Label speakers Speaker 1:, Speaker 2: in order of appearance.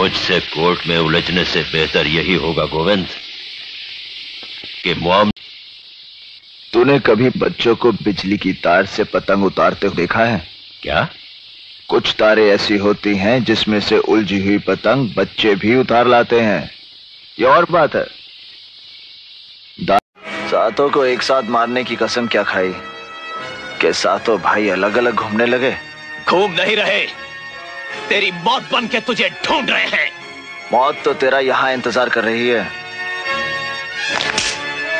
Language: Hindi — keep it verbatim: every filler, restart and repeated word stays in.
Speaker 1: मुझसे कोर्ट में उलझने से बेहतर यही होगा गोविंद कि मुआम।
Speaker 2: तूने कभी बच्चों को बिजली की तार से पतंग उतारते हुए देखा है
Speaker 1: क्या?
Speaker 2: कुछ तारें ऐसी होती हैं जिसमें से उलझी हुई पतंग बच्चे भी उतार लाते हैं। ये और बात है। सातों को एक साथ मारने की कसम क्या खाई कि सातों भाई अलग अलग घूमने लगे?
Speaker 3: घूम नहीं रहे, तेरी मौत बन के तुझे ढूंढ रहे हैं।
Speaker 2: मौत तो तेरा यहां इंतजार कर रही है।